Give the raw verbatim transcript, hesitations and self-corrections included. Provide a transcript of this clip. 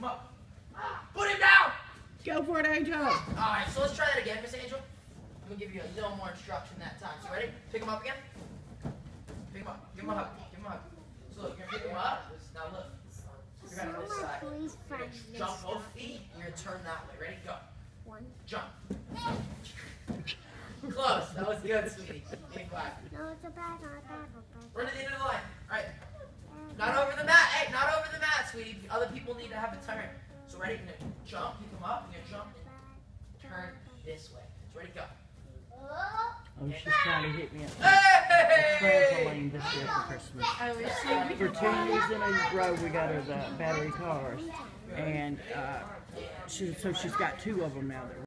him up. Put him down! Go for it, Angel. Alright, so let's try that again, Miss Angel. I'm going to give you a little more instruction that time. So ready? Pick him up again. Pick him up. Give him a hug. Give him a hug. So look, you're going to pick him up. Now look. You're going to on this side. You're going to jump both feet. You're going to turn that way. Ready? Go. One. Jump. Close. That was good, sweetie. Big five. No, it's a bad, not a bad, not bad. Run to the end of the line. Alright. Not over the mat. Hey, not over the mat, sweetie. Other people need to have a turn. So ready? You're going to jump. Pick him up. You're going to jump. Turn this way. So ready? Go. Oh, she's trying to hit me up. Hey! Trampoline this year for Christmas. I was For two years in a row, we got her the battery cars, and uh, she, so she's got two of them now. That